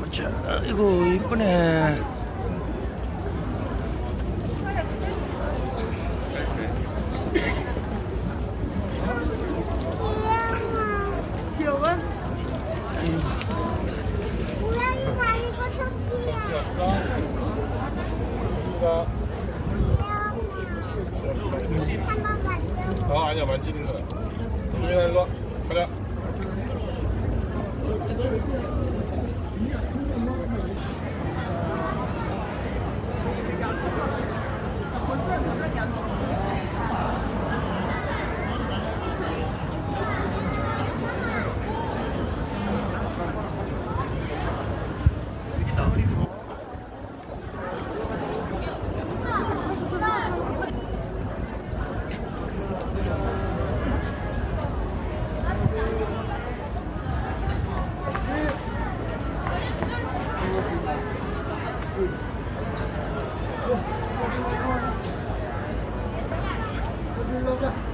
자, 이거 이쁘네. 귀여워? 고양이가 아니고 토끼야. 한번 만져봐. 아니야, 만지는 거야. 소민아, 일로 와. 가자. 놀러가.